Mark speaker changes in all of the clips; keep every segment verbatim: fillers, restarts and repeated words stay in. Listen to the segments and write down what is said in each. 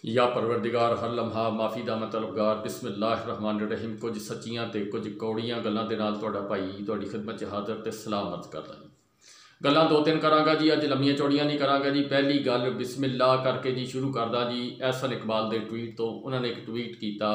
Speaker 1: या परवरदिगार हर लम्हा माफ़ी दा मैं तलबगार बिस्मिल्लाहिर्रहमानिर्रहीम। कुछ सच्चियां ते कुछ कौड़ियां गल्लां दे नाल तुहाडा भाई तुहाडी खिदमत च हाज़र ते सलाम अर्ज़ करदा जी। गल्लां दो तीन करांगा जी, अज लम्मियां चौड़ियां नहीं करांगा जी। पहली गल बिस्मिल्लाह करके जी शुरू करदा जी। एहसन इकबाल दे ट्वीट तो उन्होंने एक ट्वीट किया,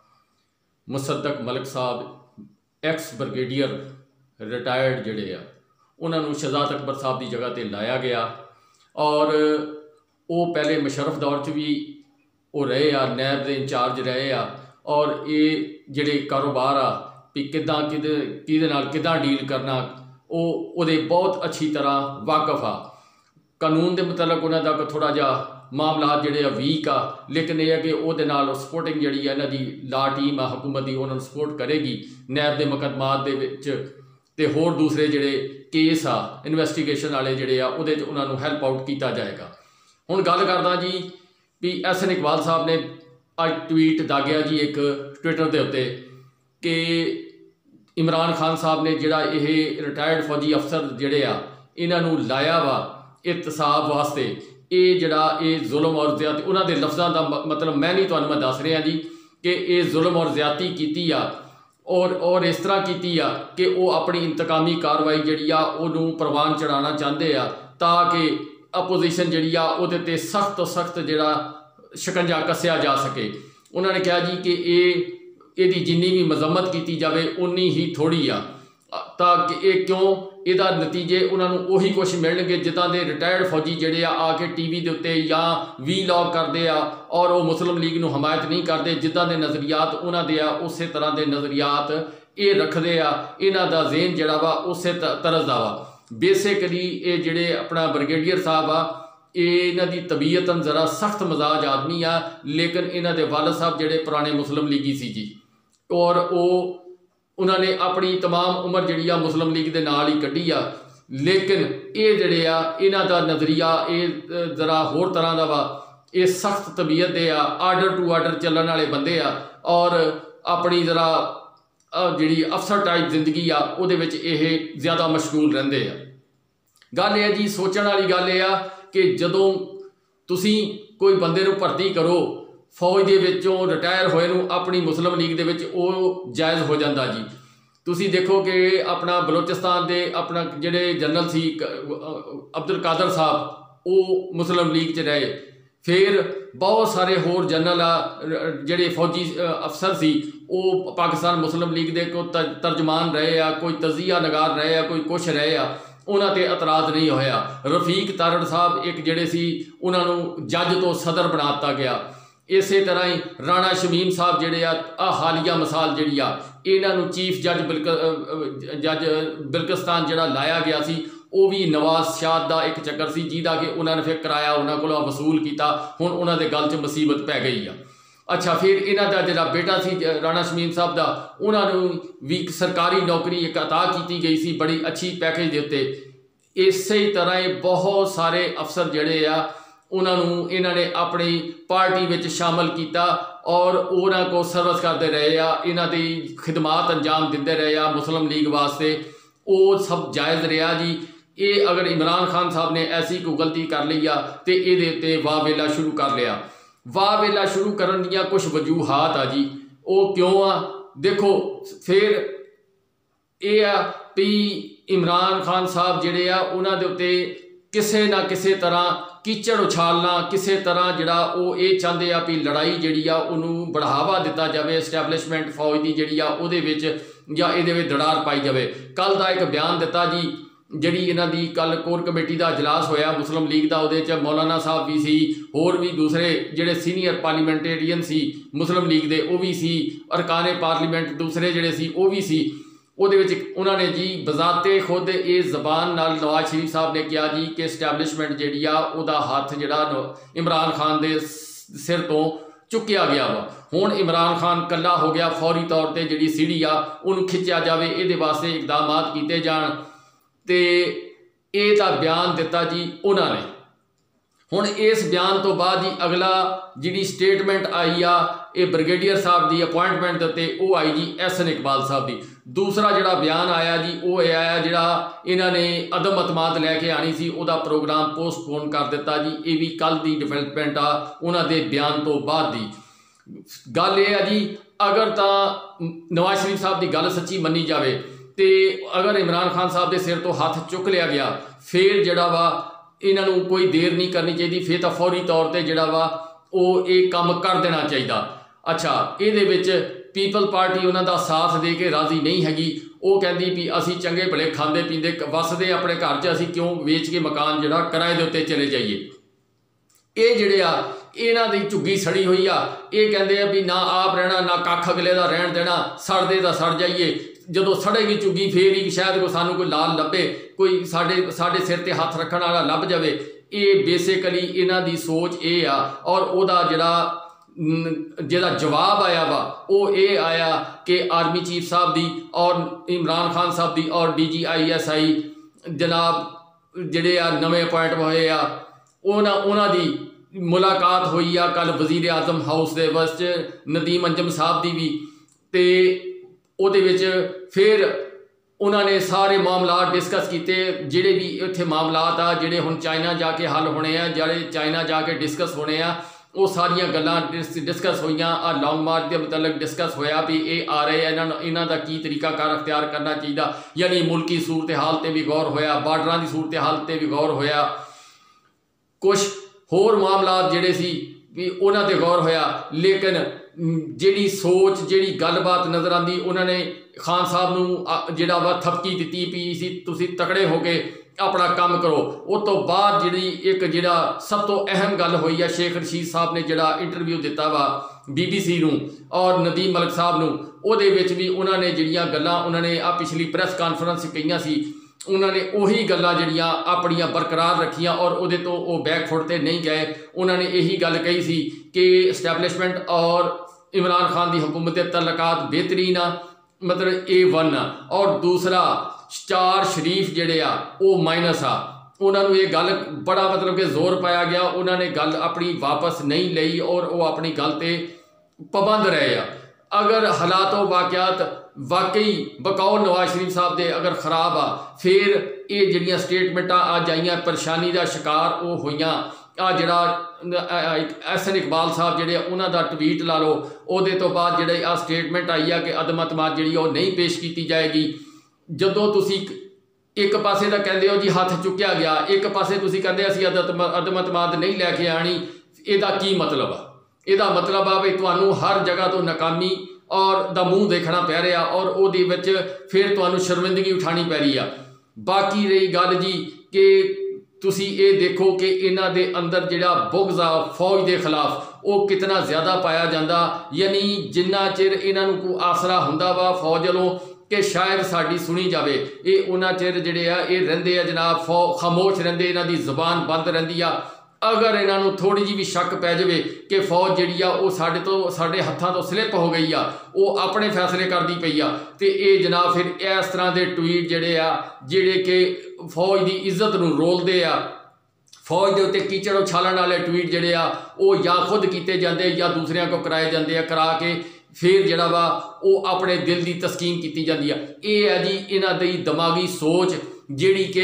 Speaker 1: मुसद्दक मलिक साहब एक्स ब्रिगेडियर रिटायर्ड जिहड़े आ उन्होंने शहजाद अकबर साहब की जगह पर लाया गया और वो पहले मुशर्रफ दौर च भी वो रहे आ, नैब के इंचार्ज रहे आ और ये जिहड़े कारोबार आ भी किदां किदे किदे नाल किदां डील करना वो उहदे बहुत अच्छी तरह वाकफ आ। कानून के मुतलक उन्हों का थोड़ा जा मामला जिहड़े वीक आ, लेकिन यह है कि वो सपोर्टिंग जिहड़ी है इन्हां दी ला टीम आ हुकूमत की उन्होंने सपोर्ट करेगी नैब के मुकदमात दे विच ते होर दूसरे जिहड़े केस आ इन्वेस्टिगेशन वाले जिहड़े आ उहदे च उन्होंने हैल्प आउट किया जाएगा। हुण गल करदा जी भी एहसन इकबाल साहब ने अज ट्वीट दागिया जी एक ट्विटर के उत्ते कि इमरान खान साहब ने जिहड़ा ये रिटायर्ड फौजी अफसर जिहड़े आ इन्हों लाया वा इहतसाब वास्ते, ये जिहड़ा ये जुल्म और ज्यादती उन्हों के लफ्ज़ों का मतलब मैं नहीं तुहानूं मैं दस रहा जी कि ये जुल्म और ज्यादती की आ और और इस तरह की आ कि वो अपनी इंतकामी कार्रवाई जिहड़ी आ उहनूं प्रवान चढ़ाना चाहते आ ताकि अपोजिशन जिहड़ी आ उहदे ते सख्त तो सख्त जिहड़ा शिकंजा कसिया जा सके। उन्होंने कहा जी कि ये यदी जिन्नी भी मजम्मत की जाए उन्नी ही थोड़ी आ, ताकि ये क्यों इहदा नतीजे उन्होंने उही कुछ मिलणगे जिदा के रिटायर्ड फौजी जिहड़े आ आके टीवी के उत्ते या वी लॉग करते आ और वो मुस्लिम लीग नूं हमायत नहीं करते, जिदा के नज़रियात उन्हों दे आ उस तरह के नज़रियात ये रखते आ, इन्हां दा ज़हन जिहड़ा वा उस तरह का वा। बेसिकली ये जिहड़े अपना ब्रिगेडियर साहब आ इन्हां दी तबीयतन ज़रा सख्त मजाज आदमी आ, लेकिन इन्हां दे वालिद साहब जिहड़े पुराने मुस्लिम लीगी सी जी और वो उन्होंने अपनी तमाम उम्र जिहड़ी आ मुस्लिम लीग दे नाल ही कड्ढी आ, लेकिन ये जिहड़े आ इन्हां दा नज़रिया ये ज़रा होर तरह का वा, ये सख्त तबीयत दे आ, आर्डर टू आर्डर चलण वाले बंदे आ और अपनी ज़रा जिहड़ी अफसर टाइप जिंदगी आ उहदे विच ये ज़्यादा मशगूल रहिंदे आ। गल यह जी सोचण वाली गल यह आ कि जदों तुसीं कोई बंदे नूं भर्ती करो फौज दे विचों रिटायर होए नूं अपनी मुस्लिम लीग दे विच वो जायज़ हो जाता जी। तुसीं देखो कि अपना बलोचिस्तान दे अपना जिहड़े जनरल सी अब्दुल कादर साहब वो मुस्लिम लीग च रहे, फिर बहुत सारे होर जनरल आ जिहड़े फौजी अफसर सी वो पाकिस्तान मुस्लिम लीग दे कोई तर्जमान रहे आ, कोई तजिया नगार रहे आ, कोई कुछ रहे आ, उन्हां ते एतराज़ नहीं होया। रफीक तारड़ साहब एक जिहड़े सी उन्होंने जज तो सदर बना दिता गया। इस तरह ही राणा शमीम साहब जिहड़े आ हालिया मिसाल जिहड़ी आ इन्हों चीफ जज बिल्क जज बिल्किस्तान जिहड़ा लाया गया सी वो भी नवाज शाद का एक चक्कर सी जिहदा कि उन्होंने फिर कराया उन्होंने को वसूल किया, हुण उन्होंने गल च मुसीबत पै गई आ। अच्छा फिर इन्हों का जिहड़ा बेटा सी राणा शमीम साहब का उन्होंने भी सरकारी नौकरी एक अता की गई सी बड़ी अच्छी पैकेज के उत्ते। इस तरह बहुत सारे अफसर जिहड़े आ उन्होंने इन्होंने अपनी पार्टी में शामिल किया और उन्होंने को सर्विस करते रहे आ, इन्हों की खिदमात अंजाम दिते रहे आ मुस्लिम लीग वास्ते, वो सब जायज़ रहा जी। ये अगर इमरान खान साहब ने ऐसी कोई गलती कर ली आ तो ये वाह वेला शुरू कर लिया। वाह वेला शुरू करन दियां कुछ वजूहात आ जी, वो क्यों आ देखो फिर ये आ भी इमरान खान साहब जिहड़े आ उन्हां दे उत्ते किसी ना किसी तरह कीचड़ उछालना, किसी तरह जिहड़ा वो ये चाहते आ भी लड़ाई जिहड़ी आ उन्होंने बढ़ावा दिता जाए, एस्टैबलिशमेंट फौज की जिहड़ी आ उहदे विच या इहदे विच दड़ार पाई जाए। कल का एक बयान दिता जी जिहड़ी इन्हां दी कल कोर कमेटी का इजलास होया मुस्लिम लीग का, उहदे च मौलाना साहब भी सी, होर भी दूसरे जिहड़े सीनियर पार्लीमेंटेरियन सी मुस्लिम लीग दे वो भी सी, अरकाने पार्लीमेंट दूसरे जिहड़े सी वो भी सी। उहदे विच उन्होंने जी बजाते खुद ये जबान नाल नवाज शरीफ साहब ने कहा जी कि एस्टैबलिशमेंट जिहड़ी आ उहदा हत्थ जिहड़ा इमरान खान दे सिर तो चुकिया गया वा। हुण इमरान खान कला हो गया, फौरी तौर पर जिहड़ी सीढ़ी आ उन्होंने खिंचा जाए, ये वास्ते इकदाम किए जाण ते इहदा बयान दिता जी उन्होंने। हुण इस बयान तो बाद जी अगला जी स्टेटमेंट आई आ ये ब्रिगेडियर साहब की अपॉइंटमेंट के उत्ते वो आई जी एहसन इकबाल साहब की। दूसरा जिहड़ा बयान आया जी वो ये आया जिहड़ा इन्होंने अदम अतमाद लैके आनी सी उहदा प्रोग्राम पोस्टपोन कर दिता जी। ये भी कल की डिवेलपमेंट आ उन्हां दे बयान तो बाद दी गल ये है जी। अगर तो नवाज शरीफ साहब की गल सच्ची मनी जाए तो अगर इमरान खान साहब के सिर तो हाथ चुक लिया गया फिर जिहड़ा वा इन्हों कोई देर नहीं करनी चाहिए, फिर तो फौरी तौर पर जिहड़ा वा वो एक काम कर देना चाहिए। अच्छा ये पीपल पार्टी उन्हों का साथ दे के राजी नहीं हैगी, वो कहती भी असी चंगे भले खाते पीते वसदे अपने घर च असी क्यों वेच के मकान जिहड़ा किराए के उत्ते चले जाइए। ये जिहड़े आ इन्हां दी झुग्गी सड़ी हुई आ, ये कहते हैं भी ना आप रहना ना कख अगले का रहन देना, सड़दे तो सड़ जाइए, जदों सड़ेगी झुग्गी फिर ही शायद कोई सानू कोई लाल लभे, कोई साडे साडे सिर ते हथ रखण वाला लभ जाए। ये बेसिकली इन्हां दी सोच ये आ। और उहदा जिहड़ा जिहड़ा जवाब आया वा वो ये आया कि आर्मी चीफ साहब दी और इमरान खान साहब दी और D G I S I जनाब जिहड़े आ नवे अपॉइंट होए आ उन्हां उन्हां दी मुलाकात हुई आ कल वजीर आजम हाउस दे वस्त नदीम अंजम साहब दी भी। ते उहदे विच फिर उन्होंने सारे मामलात डिस्कस किए जिहड़े भी इत्थे मामलात आ जिहड़े हुण चाइना जाके हल होने आ, जिहड़े चाइना जाके डिस्कस होने आ, वो सारिया गल्लां डिस्कस हुई। आ लॉन्ग मार्च के मतलब डिस्कस होया भी ये आ रहे हैं इन्हों का की तरीकाकार अख्तियार करना चाहिए, यानी मुल्की सूरत हाल से भी गौर होया, बार्डर की सूरत हाल से भी गौर होया, कुछ होर मामलात जिहड़े सी भी उन्हां ते गौर होया। लेकिन जिहड़ी सोच जिहड़ी गलबात नज़र आती उन्होंने खान साहब नूं जिहड़ा वा थपकी दी भी सी तुसीं तकड़े हो के अपना काम करो। उस तो बाद जिहड़ी एक जिहड़ा सब तो अहम गल हुई है शेख रशीद साहब ने जिहड़ा इंटरव्यू दिता वा बी बी सी नूं और नदीम मलिक साहब नूं, उहदे विच भी उन्होंने जिहड़ियां गल्लां उन्होंने आ पिछली प्रैस कॉन्फ्रेंस कईयां सी उन्होंने उही गल्लां जिहड़ियां अपनियां बरकरार रखियां और उहदे तो वो बैकफुट ते नहीं गए। उन्होंने यही गल कही सी कि इस्टैबलिशमेंट और इमरान खान की हुकूमत के तल्लकात बेहतरीन आ, मतलब ए वन आ, और दूसरा स्टार शरीफ जिहड़े आ वो माइनस आ। उन्होंने ये गल बड़ा मतलब कि जोर पाया गया, उन्होंने गल अपनी वापस नहीं लई और वो अपनी गल ते पाबंद रहे आ। अगर हालात वाक़यात वाकई बकाओ नवाज शरीफ साहब दे अगर खराब आ फिर ये जिहड़ियां स्टेटमेंटां अज आईयां परेशानी का शिकार वो होईयां। आ जिहड़ा एहसन इकबाल साहब जिहड़े उन्हां दा ट्वीट ला लो, उहदे तो बाद जिहड़ी आ स्टेटमेंट आई आ कि अदम अतमाद जिहड़ी वो नहीं पेश की जाएगी। जदों तुसी एक पासे तो कहते हो जी हथ चुक्या गया, एक पासे तुसी कहते असीं अदम अतमाद नहीं लैके आनी, इहदा की मतलब आ? इहदा मतलब आ भी तुहानूं हर जगह तो नाकामी और दा मूँह देखना पै रहा और उहदे विच फिर तुहानूं शर्मिंदगी उठानी पै रही आ। बाकी रही गल जी कि तुसी ये देखो कि इन्हां दे अंदर जिहड़ा बुग़्ज़ आ फौज के खिलाफ वो कितना ज़्यादा पाया जाता, यानी जिन्ना चिर इन्हां नूं कोई आसरा हुंदा वा फौज वालों कि शायद साड़ी सुनी जाए ये उन्ना चिर जिहड़े आ ये रहिंदे आ जनाब फौ खामोश रहिंदे, इन्हां दी ज़बान बंद रहिंदी आ। अगर इन्हों थोड़ी जी भी शक पै जाए कि फौज जी वो साढ़े तो साढ़े हत्थों तो स्लिप हो गई आ, वो अपने फैसले करती पई आ, तो ये जनाब फिर इस तरह के ट्वीट जिहड़े आ जिहड़े कि फौज की इज्जत नूं रोलदे आ, फौज के उत्ते कीचड़ उछालण वाले ट्वीट जिहड़े आ वो या खुद किए जाते या दूसरिਆਂ को कराए जाते आ, करा के फिर जिहड़ा वा वो अपने दिल की तस्कीन की जाती है। ये है जी इन्हां दी दिमागी सोच जिहड़ी कि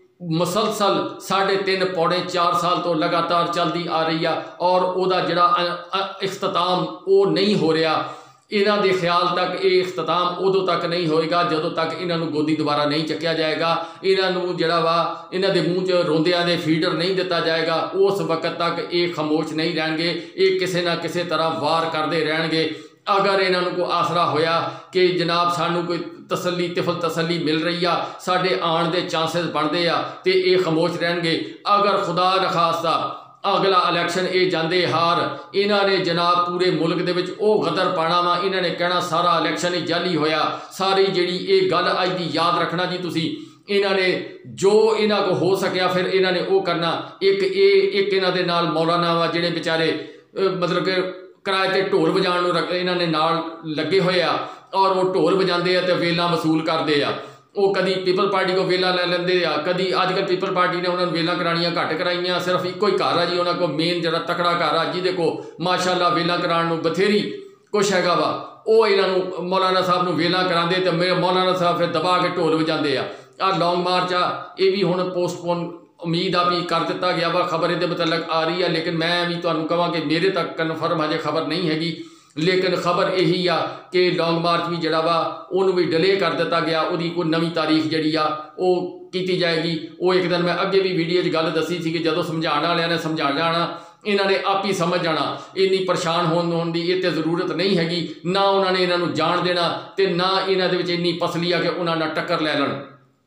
Speaker 1: मुसलसल साढ़े तीन पौने चार साल तो लगातार चलती आ रही है और वह जड़ा इख्तिताम वो नहीं हो रहा। इन्हां दे ख्याल तक ये इख्तिताम उदों तक नहीं होएगा जदों तक इन्हों गोदी दोबारा नहीं चक्या जाएगा, इन्हों जड़ा वा इन्हां दे मूँह च रोंदियां दे फीडर नहीं दिता जाएगा, उस वक्त तक ये खामोश नहीं रहेंगे, ये किसी ना किसी तरह वार करते रहेंगे। अगर इन्हों को आसरा होया कि जनाब सानू कोई तसली तिफल तसली मिल रही आ, साढ़े आने के चांसेस बनते आ तो ये खामोश रहेंगे। अगर खुदा न खास्ता अगला इलैक्शन ये जाते हार, इन्होंने जनाब पूरे मुल्क दे विच ओ गदर पाना वा, इन्होंने कहना सारा इलैक्शन ही जाली होया, सारी जिहड़ी ये गल अज दी याद रखना जी तुसी। इन्होंने जो इन्हों को हो सकिया फिर इन्होंने वो करना। एक ये एक इन्हों दे नाल मौलाना वा जिहड़े बेचारे मतलब कि किराए ते ढोल बजाण नूं इन्होंने नाल लगे हुए आ और वो ढोल बजाते हैं तो वेला वसूल करते हैं। ਉਹ ਕਦੀ ਪੀਪਲ ਪਾਰਟੀ ਕੋ ਵੇਲਾ ਲੈ ਲੈਂਦੇ ਆ, ਕਦੀ ਅੱਜ ਕੱਲ੍ਹ ਪੀਪਲ ਪਾਰਟੀ ਨੇ ਉਹਨਾਂ ਨੂੰ ਵੇਲਾਂ ਕਰਾਉਣੀਆਂ ਘੱਟ ਕਰਾਈਆਂ। ਸਿਰਫ ਇੱਕੋ ਹੀ ਘਰ ਆ ਜੀ ਉਹਨਾਂ ਕੋਲ ਮੇਨ ਜਿਹੜਾ ਤਕੜਾ ਘਰ ਆ ਜਿਹਦੇ ਕੋਲ ਮਾਸ਼ਾਅੱਲਾ ਵੇਲਾਂ ਕਰਾਉਣ ਨੂੰ ਬਥੇਰੀ ਕੁਛ ਹੈਗਾ ਵਾ, ਉਹ ਇਹਨਾਂ ਨੂੰ ਮੌਲਾਨਾ ਸਾਹਿਬ ਨੂੰ ਵੇਲਾਂ ਕਰਾਉਂਦੇ ਤੇ ਮੇਰੇ ਮੌਲਾਨਾ ਸਾਹਿਬ ਫਿਰ ਦਬਾ ਕੇ ਢੋਲ ਵਜਾਉਂਦੇ ਆ। ਆਹ ਲੌਂਗ ਮਾਰਚ ਆ ਇਹ ਵੀ ਹੁਣ ਪੋਸਟਪੋਨ ਉਮੀਦ ਆ ਵੀ ਕਰ ਦਿੱਤਾ ਗਿਆ ਵਾ, ਖਬਰ ਇਹਦੇ ਮੁਤਲਕ ਆ ਰਹੀ ਆ, ਲੇਕਿਨ ਮੈਂ ਵੀ ਤੁਹਾਨੂੰ ਕਹਾਂ ਕਿ ਮੇਰੇ ਤੱਕ ਕਨਫਰਮ ਹਜੇ ਖਬਰ ਨਹੀਂ ਹੈਗੀ, ਲੇਕਿਨ ਖਬਰ ਇਹੀ ਆ ਕਿ ਲੌਂਗ ਮਾਰਚ ਵੀ ਜਿਹੜਾ ਵਾ ਉਹਨੂੰ ਵੀ ਡਿਲੇ ਕਰ ਦਿੱਤਾ ਗਿਆ, ਉਹਦੀ ਕੋਈ ਨਵੀਂ ਤਾਰੀਖ ਜਿਹੜੀ ਆ ਉਹ ਕੀਤੀ ਜਾਏਗੀ। ਉਹ ਇੱਕ ਦਿਨ ਮੈਂ ਅੱਗੇ ਵੀ ਵੀਡੀਓ 'ਚ ਗੱਲ ਦੱਸੀ ਸੀ ਕਿ ਜਦੋਂ ਸਮਝਾਉਣ ਵਾਲਿਆਂ ਨੇ ਸਮਝਾ ਜਾਣਾ ਇਹਨਾਂ ਨੇ ਆਪ ਹੀ ਸਮਝ ਜਾਣਾ, ਇੰਨੀ ਪਰੇਸ਼ਾਨ ਹੋਣ ਹੋਣ ਦੀ ਇਹ ਤੇ ਜ਼ਰੂਰਤ ਨਹੀਂ ਹੈਗੀ, ਨਾ ਉਹਨਾਂ ਨੇ ਇਹਨਾਂ ਨੂੰ ਜਾਣ ਦੇਣਾ ਤੇ ਨਾ ਇਹਨਾਂ ਦੇ ਵਿੱਚ ਇੰਨੀ ਪਸਲੀ ਆ ਕਿ ਉਹਨਾਂ ਨਾਲ ਟੱਕਰ ਲੈ ਲੈਣ।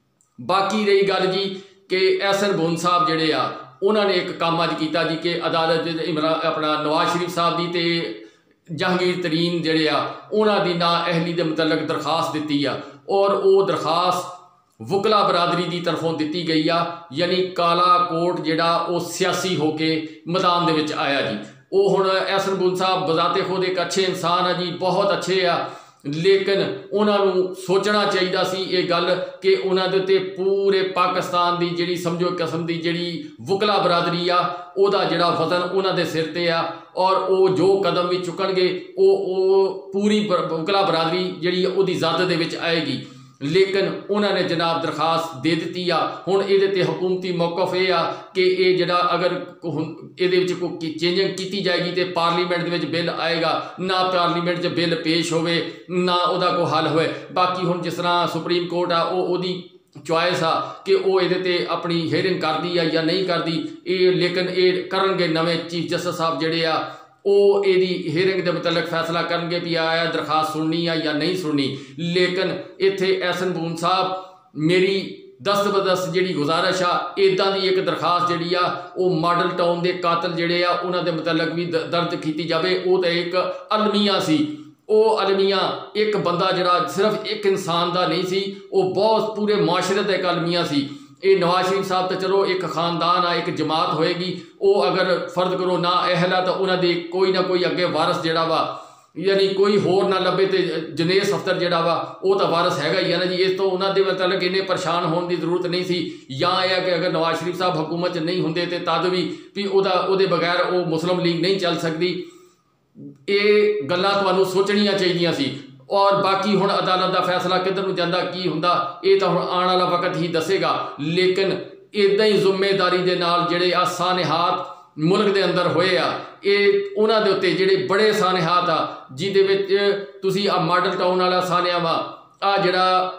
Speaker 1: ਬਾਕੀ ਰਹੀ ਗੱਲ ਜੀ ਕਿ ਐਸਨ ਬੁਨ ਸਾਹਿਬ ਜਿਹੜੇ ਆ ਉਹਨਾਂ ਨੇ ਇੱਕ ਕੰਮ ਅੱਜ ਕੀਤਾ ਜੀ ਕਿ ਅਦਾਲਤ ਇਮਰਾਨ ਆਪਣਾ ਨਵਾਜ਼ ਸ਼ਰੀਫ ਸਾਹਿਬ ਦੀ ਤੇ ਜਹਾਂਗੀਰ ਤਰੀਨ ਜਿਹੜੇ ਆ ਉਹਨਾਂ ਦੀ ਨਾ ਅਹਿਲੀ ਦੇ ਮੁਤਲਕ ਦਰਖਾਸਤ ਦਿੱਤੀ ਆ, ਔਰ ਉਹ ਦਰਖਾਸਤ ਵਕਲਾ ਬਰਾਦਰੀ ਦੀ ਤਰਫੋਂ ਦਿੱਤੀ ਗਈ ਆ, ਯਾਨੀ ਕਾਲਾ ਕੋਟ ਜਿਹੜਾ ਉਹ ਸਿਆਸੀ ਹੋ ਕੇ ਮੈਦਾਨ ਦੇ ਵਿੱਚ ਆਇਆ ਜੀ। ਉਹ ਹੁਣ ਐਸਨ ਬੁਨ ਸਾਹਿਬ ਬਜ਼ਾਤੇ ਖੁਦ ਇੱਕ ਅੱਛੇ ਇਨਸਾਨ ਆ ਜੀ, ਬਹੁਤ ਅੱਛੇ ਆ, ਲੇਕਿਨ ਉਹਨਾਂ ਨੂੰ ਸੋਚਣਾ ਚਾਹੀਦਾ ਸੀ ਇਹ ਗੱਲ ਕਿ ਉਹਨਾਂ ਦੇ ਉੱਤੇ ਪੂਰੇ ਪਾਕਿਸਤਾਨ ਦੀ ਜਿਹੜੀ ਸਮਝੋ ਕਿਸਮ ਦੀ ਜਿਹੜੀ ਵਕਲਾ ਬਰਾਦਰੀ ਆ ਉਹਦਾ ਜਿਹੜਾ ਵਜ਼ਨ ਉਹਨਾਂ ਦੇ ਸਿਰ ਤੇ ਆ, ਔਰ ਉਹ ਜੋ ਕਦਮ ਵੀ ਚੁੱਕਣਗੇ ਉਹ ਉਹ ਪੂਰੀ ਵਕਲਾ ਬਰਾਦਰੀ ਜਿਹੜੀ ਉਹਦੀ ਜ਼ਦ ਦੇ ਵਿੱਚ ਆਏਗੀ। ਲੇਕਿਨ ਉਹਨਾਂ ਨੇ ਜਨਾਬ ਦਰਖਾਸਤ ਦੇ ਦਿੱਤੀ ਆ। ਹੁਣ ਇਹਦੇ ਤੇ ਹਕੂਮਤੀ ਮੌਕਫ ਇਹ ਆ ਕਿ ਇਹ ਜਿਹੜਾ ਅਗਰ ਇਹਦੇ ਵਿੱਚ ਕੋਈ ਚੇਂਜਿੰਗ ਕੀਤੀ ਜਾਏਗੀ ਤੇ ਪਾਰਲੀਮੈਂਟ ਦੇ ਵਿੱਚ ਬਿੱਲ ਆਏਗਾ, ਨਾ ਪਾਰਲੀਮੈਂਟ 'ਚ ਬਿੱਲ ਪੇਸ਼ ਹੋਵੇ ਨਾ ਉਹਦਾ ਕੋਈ ਹੱਲ ਹੋਏ। ਬਾਕੀ ਹੁਣ ਜਿਸ ਤਰ੍ਹਾਂ ਸੁਪਰੀਮ ਕੋਰਟ ਆ ਉਹ ਉਹਦੀ ਚੁਆਇਸ ਆ ਕਿ ਉਹ ਇਹਦੇ ਤੇ ਆਪਣੀ ਹੀਅਰਿੰਗ ਕਰਦੀ ਆ ਜਾਂ ਨਹੀਂ ਕਰਦੀ ਇਹ, ਲੇਕਿਨ ਇਹ ਕਰਨਗੇ ਨਵੇਂ ਚੀਫ ਜਸਟਿਸ ਸਾਹਿਬ ਜਿਹੜੇ ਆ ਉਹ ਇਹਦੀ ਹੀਅਰਿੰਗ ਦੇ ਮੁਤਲਕ ਫੈਸਲਾ ਕਰਨਗੇ ਵੀ ਆਇਆ ਦਰਖਾਸਤ ਸੁਣਨੀ ਆ ਜਾਂ ਨਹੀਂ ਸੁਣਨੀ। ਲੇਕਿਨ ਇੱਥੇ ਐਸਨ ਬੂਨ ਸਾਹਿਬ ਮੇਰੀ ਦਸਤਬਦਸਤ ਜਿਹੜੀ ਗੁਜ਼ਾਰਿਸ਼ ਆ ਇੱਦਾਂ ਦੀ ਇੱਕ ਦਰਖਾਸਤ ਜਿਹੜੀ ਆ ਉਹ ਮਾਡਲ ਟਾਊਨ ਦੇ ਕਾਤਲ ਜਿਹੜੇ ਆ ਉਹਨਾਂ ਦੇ ਮੁਤਲਕ ਵੀ ਦਰਜ ਕੀਤੀ ਜਾਵੇ। ਉਹ ਤਾਂ ਇੱਕ ਅਲਮੀਆ ਸੀ, ਉਹ ਅਲਮੀਆ ਇੱਕ ਬੰਦਾ ਜਿਹੜਾ ਸਿਰਫ ਇੱਕ ਇਨਸਾਨ ਦਾ ਨਹੀਂ ਸੀ, ਉਹ ਬਹੁਤ ਪੂਰੇ ਮੁਆਸ਼ਰੇ ਦਾ ਇੱਕ ਅਲਮੀਆ ਸੀ। ਇਹ ਨਵਾਜ਼ ਸ਼ਰੀਫ ਸਾਹਿਬ ਤਾਂ ਚਲੋ ਇੱਕ ਖਾਨਦਾਨ ਆ, ਇੱਕ ਜਮਾਤ ਹੋਏਗੀ, ਉਹ ਅਗਰ ਫਰਦ ਕਰੋ ਨਾ ਅਹਿਲਾ ਤਾਂ ਉਹਨਾਂ ਦੇ ਕੋਈ ਨਾ ਕੋਈ ਅੱਗੇ ਵਾਰਸ ਜਿਹੜਾ ਵਾ ਯਾਨੀ ਕੋਈ ਹੋਰ ਨਾ ਲੱਭੇ ਤੇ ਜਨੇਸ ਅਫਤਰ ਜਿਹੜਾ ਵਾ ਉਹ ਤਾਂ ਵਾਰਸ ਹੈਗਾ ਹੀ ਆ ਨਾ ਜੀ। ਇਸ ਤੋਂ ਉਹਨਾਂ ਦੇ ਮਤਲਬ ਇੰਨੇ ਪਰੇਸ਼ਾਨ ਹੋਣ ਦੀ ਜ਼ਰੂਰਤ ਨਹੀਂ ਸੀ। ਜਾਂ ਇਹ ਹੈ ਕਿ ਅਗਰ ਨਵਾਜ਼ ਸ਼ਰੀਫ ਸਾਹਿਬ ਹਕੂਮਤ 'ਚ ਨਹੀਂ ਹੁੰਦੇ ਤੇ ਤਦ ਵੀ ਵੀ ਉਹਦਾ ਉਹਦੇ ਬਗੈਰ ਉਹ ਮੁਸਲਿਮ ਲੀਗ ਨਹੀਂ ਚੱਲ ਸਕਦੀ। ਇਹ ਗੱਲਾਂ ਤੁਹਾਨੂੰ ਸੋਚਣੀਆਂ ਚਾਹੀਦੀਆਂ ਸੀ। ਔਰ ਬਾਕੀ ਹੁਣ ਅਦਾਲਤ ਦਾ ਫੈਸਲਾ ਕਿੱਧਰ ਨੂੰ ਜਾਂਦਾ ਕੀ ਹੁੰਦਾ ਇਹ ਤਾਂ ਹੁਣ ਆਉਣ ਵਾਲਾ ਵਕਤ ਹੀ ਦੱਸੇਗਾ। ਲੇਕਿਨ ਇੱਦਾਂ ਹੀ ਜ਼ਿੰਮੇਦਾਰੀ ਦੇ ਨਾਲ ਜਿਹੜੇ ਆ ਸਾਨਿਹਾਤ ਮੁਲਕ ਦੇ ਅੰਦਰ ਹੋਏ ਆ ਇਹ ਉਹਨਾਂ ਦੇ ਉੱਤੇ ਜਿਹੜੇ ਬੜੇ ਸਾਨਿਹਾਤ ਆ ਜਿਹਦੇ ਵਿੱਚ ਤੁਸੀਂ ਆ ਮਾਡਲ ਟਾਊਨ ਵਾਲਾ ਸਾਨਿਆ ਵਾ, ਆ ਜਿਹੜਾ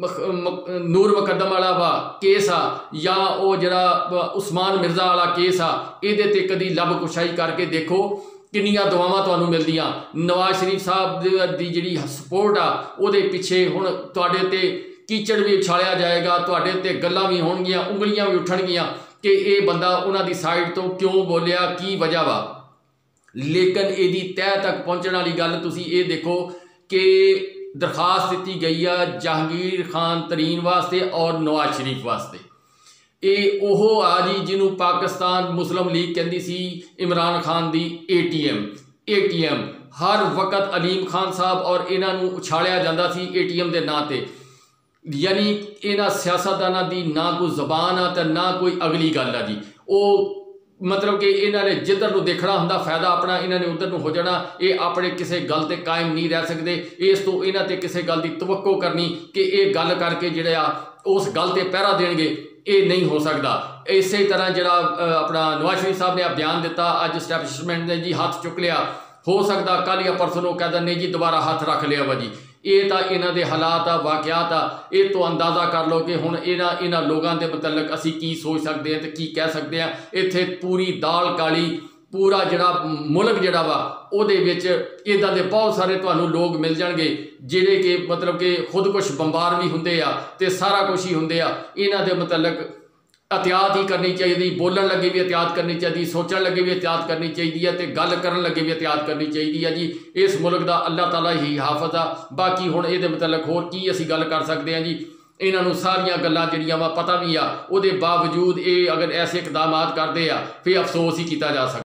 Speaker 1: ਨੂਰ ਮੁਕੱਦਮ ਵਾਲਾ ਵਾ ਕੇਸ ਆ, ਜਾਂ ਉਹ ਜਿਹੜਾ ਉਸਮਾਨ ਮਿਰਜ਼ਾ ਵਾਲਾ ਕੇਸ ਆ, ਇਹਦੇ ਤੇ ਕਦੀ ਲੱਭ ਕੁਸ਼ਾਈ ਕਰਕੇ ਦੇਖੋ ਕਿੰਨੀਆਂ ਦੁਆਵਾਂ ਤੁਹਾਨੂੰ ਮਿਲਦੀਆਂ। ਨਵਾਜ਼ ਸ਼ਰੀਫ ਸਾਹਿਬ ਦੀ ਜਿਹੜੀ ਸਪੋਰਟ ਆ ਉਹਦੇ ਪਿੱਛੇ ਹੁਣ ਤੁਹਾਡੇ ਉੱਤੇ ਕੀਚੜ ਵੀ ਉਛਾਲਿਆ ਜਾਏਗਾ, ਤੁਹਾਡੇ ਉੱਤੇ ਗੱਲਾਂ ਵੀ ਹੋਣਗੀਆਂ, ਉਂਗਲੀਆਂ ਵੀ ਉੱਠਣਗੀਆਂ ਕਿ ਇਹ ਬੰਦਾ ਉਹਨਾਂ ਦੀ ਸਾਈਡ ਤੋਂ ਕਿਉਂ ਬੋਲਿਆ, ਕੀ ਵਜ੍ਹਾ ਵਾ। ਲੇਕਿਨ ਇਹਦੀ ਤਹਿ ਤੱਕ ਪਹੁੰਚਣ ਵਾਲੀ ਗੱਲ ਤੁਸੀਂ ਇਹ ਦੇਖੋ ਕਿ ਦਰਖਾਸਤ ਦਿੱਤੀ ਗਈ ਆ ਜਹਾਂਗੀਰ ਖਾਨ ਤਰੀਨ ਵਾਸਤੇ ਔਰ ਨਵਾਜ਼ ਸ਼ਰੀਫ ਵਾਸਤੇ। ਇਹ ਉਹ ਆ ਜੀ ਜਿਹਨੂੰ ਪਾਕਿਸਤਾਨ ਮੁਸਲਿਮ ਲੀਗ ਕਹਿੰਦੀ ਸੀ ਇਮਰਾਨ ਖਾਨ ਦੀ A T M. A T M ਹਰ ਵਕਤ ਅਲੀਮ ਖਾਨ ਸਾਹਿਬ ਔਰ ਇਹਨਾਂ ਨੂੰ ਉਛਾਲਿਆ ਜਾਂਦਾ ਸੀ ਏ ਟੀ ਐਮ ਦੇ ਨਾਂ ਤੇ। ਯਾਨੀ ਇਹਨਾਂ ਸਿਆਸਤਦਾਨਾਂ ਦੀ ਨਾ ਕੋਈ ਜ਼ਬਾਨ ਆ ਤੇ ਨਾ ਕੋਈ ਅਗਲੀ ਗੱਲ ਆ ਜੀ। ਉਹ ਮਤਲਬ ਕਿ ਇਹਨਾਂ ਨੇ ਜਿੱਧਰ ਨੂੰ ਦੇਖਣਾ ਹੁੰਦਾ ਫਾਇਦਾ ਆਪਣਾ ਇਹਨਾਂ ਨੇ ਉੱਧਰ ਨੂੰ ਹੋ ਜਾਣਾ। ਇਹ ਆਪਣੇ ਕਿਸੇ ਗੱਲ ਤੇ ਕਾਇਮ ਨਹੀਂ ਰਹਿ ਸਕਦੇ। ਇਸ ਤੋਂ ਇਹਨਾਂ ਤੇ ਕਿਸੇ ਗੱਲ ਦੀ ਤਵੱਕੋ ਕਰਨੀ ਕਿ ਇਹ ਗੱਲ ਕਰਕੇ ਜਿਹੜੇ ਆ ਉਸ ਗੱਲ ਤੇ ਪਹਿਰਾ ਦੇਣਗੇ, ਇਹ ਨਹੀਂ ਹੋ ਸਕਦਾ। ਇਸੇ ਤਰ੍ਹਾਂ ਜਿਹੜਾ ਆਪਣਾ ਨਵਾਜ਼ ਸ਼ਰੀਫ ਸਾਹਿਬ ਨੇ ਆ ਬਿਆਨ ਦਿੱਤਾ ਅੱਜ ਸਟੈਬਲਿਸ਼ਮੈਂਟ ਨੇ ਜੀ ਹੱਥ ਚੁੱਕ ਲਿਆ, ਹੋ ਸਕਦਾ ਕੱਲ੍ਹ ਜਾਂ ਪਰਸੋਂ ਨੂੰ ਕਹਿ ਦਿੰਦੇ ਜੀ ਦੁਬਾਰਾ ਹੱਥ ਰੱਖ ਲਿਆ ਵਾ ਜੀ। ਇਹ ਤਾਂ ਇਹਨਾਂ ਦੇ ਹਾਲਾਤ ਆ, ਵਾਕਿਆਤ ਆ। ਇਹ ਤੋਂ ਅੰਦਾਜ਼ਾ ਕਰ ਲਓ ਕਿ ਹੁਣ ਇਹਨਾਂ ਇਹਨਾਂ ਲੋਕਾਂ ਦੇ ਮੁਤਲਕ ਅਸੀਂ ਕੀ ਸੋਚ ਸਕਦੇ ਹਾਂ ਤੇ ਕੀ ਕਹਿ ਸਕਦੇ ਹਾਂ। ਇੱਥੇ ਪੂਰੀ ਦਾਲ ਕਾਲੀ, ਪੂਰਾ ਜਿਹੜਾ ਮੁਲਕ ਜਿਹੜਾ ਵਾ ਉਹਦੇ ਵਿੱਚ ਇੱਦਾਂ ਦੇ ਬਹੁਤ ਸਾਰੇ ਤੁਹਾਨੂੰ ਲੋਕ ਮਿਲ ਜਾਣਗੇ ਜਿਹੜੇ ਕਿ ਮਤਲਬ ਕਿ ਖੁਦਕੁਸ਼ ਬੰਬਾਰ ਵੀ ਹੁੰਦੇ ਆ ਤੇ ਸਾਰਾ ਕੁਛ ਹੀ ਹੁੰਦੇ ਆ। ਇਹਨਾਂ ਦੇ ਮੁਤਲਕ ਅਹਤਿਆਤ ਹੀ ਕਰਨੀ ਚਾਹੀਦੀ, ਬੋਲਣ ਲੱਗੇ ਵੀ ਅਹਤਿਆਤ ਕਰਨੀ ਚਾਹੀਦੀ, ਸੋਚਣ ਲੱਗੇ ਵੀ ਅਹਤਿਆਤ ਕਰਨੀ ਚਾਹੀਦੀ ਹੈ ਤੇ ਗੱਲ ਕਰਨ ਲੱਗੇ ਵੀ ਅਹਤਿਆਤ ਕਰਨੀ ਚਾਹੀਦੀ ਹੈ ਜੀ। ਇਸ ਮੁਲਕ ਦਾ ਅੱਲਾਹ ਤਾਲਾ ਹੀ ਹਾਫਿਜ਼ ਆ। ਬਾਕੀ ਹੁਣ ਇਹਦੇ ਮੁਤਲਕ ਹੋਰ ਕੀ ਅਸੀਂ ਗੱਲ ਕਰ ਸਕਦੇ ਹਾਂ ਜੀ। ਇਹਨਾਂ ਨੂੰ ਸਾਰੀਆਂ ਗੱਲਾਂ ਜਿਹੜੀਆਂ ਵਾ ਪਤਾ ਵੀ ਆ, ਉਹਦੇ ਬਾਵਜੂਦ ਇਹ ਅਗਰ ਐਸੇ ਇਕਦਾਮਾਤ ਕਰਦੇ ਆ ਫਿਰ ਅਫਸੋਸ ਹੀ ਕੀਤਾ ਜਾ ਸਕਦਾ।